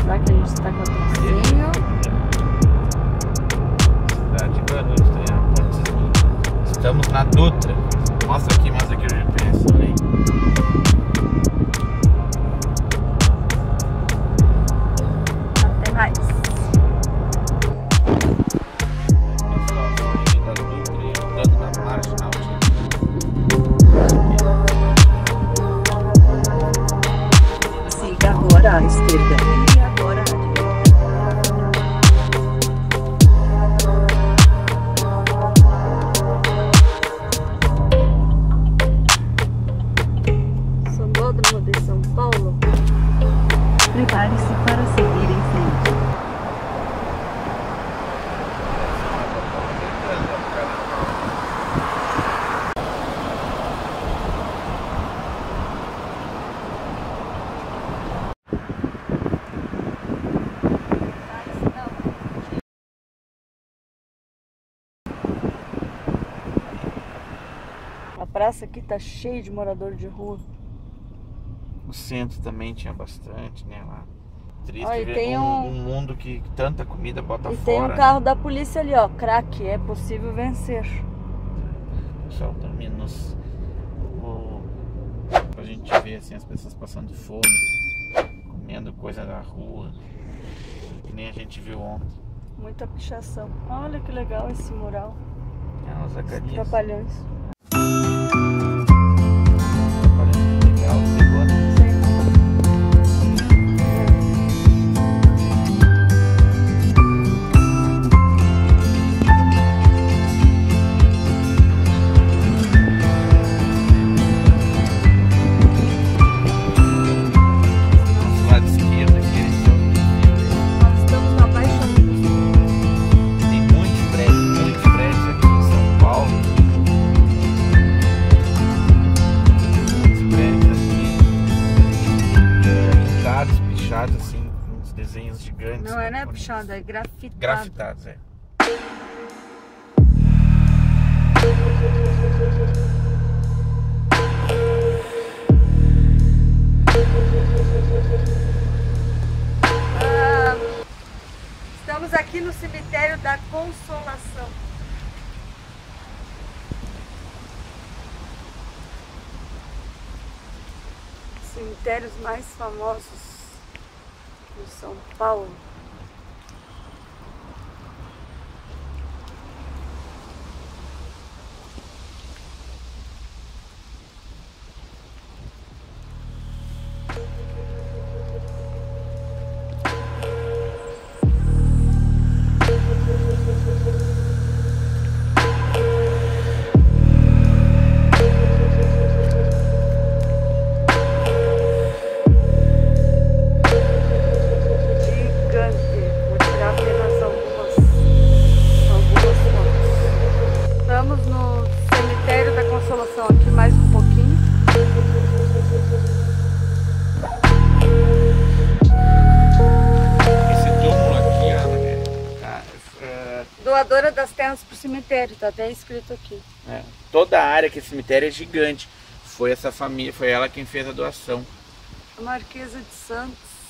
Será que a gente está com atrasinho? Cidade de Guarulhos, estamos na Dutra. Mostra aqui o GPS, olha aí. Até mais. Pessoal, saí da Dutra e entrando na marginal. Siga agora à esquerda e agora à direita. Sambódromo de São Paulo. Prepare-se para seguir em frente. A praça aqui tá cheia de morador de rua. O centro também tinha bastante, né, lá. Triste Ó, e ver tem um mundo que tanta comida bota E fora. tem um carro da polícia ali, ó. Crack, é possível vencer. O pessoal dormindo a gente vê assim as pessoas passando fome, comendo coisa da rua, que nem a gente viu ontem. Muita pichação. Olha que legal esse mural. É, os Zacarias. Trapalhões. Legal, pegou, né? Nosso lado esquerdo aqui, Nós estamos na Baixa Luz. tem muitos prédios aqui em São Paulo. Muitos prédios aqui pintados, pichados assim, com uns desenhos gigantes. Não é pichado, é grafitado. Grafitados, é. Estamos aqui no cemitério da Consolação. Cemitérios mais famosos de São Paulo. Aqui mais um pouquinho. Esse túmulo aqui, Doadora das terras pro cemitério, tá até escrito aqui. toda a área que esse cemitério é gigante. Foi essa família, foi ela quem fez a doação. A Marquesa de Santos.